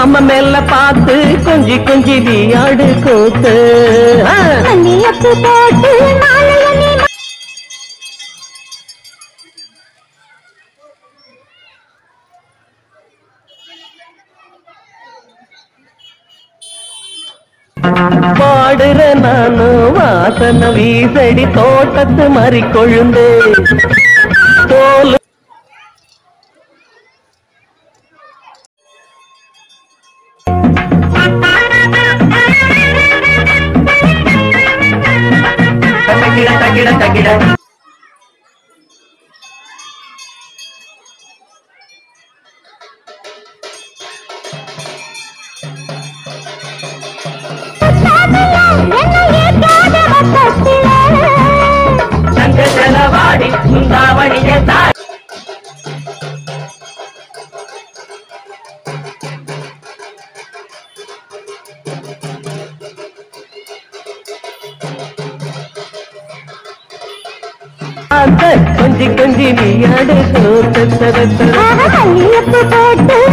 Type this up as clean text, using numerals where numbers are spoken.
மாம மேல பார்த்து கொஞ்சி கொஞ்சி நீயாடு கூத்து போட்டு பாடுற நானு வாசன வீசடி தோட்டத்து மறி கொழுந்து தோல் தகிட தகிட வாடி சுந்தாவணிய தாய் கொஞ்சி கொஞ்சி நீயாடு போட்டு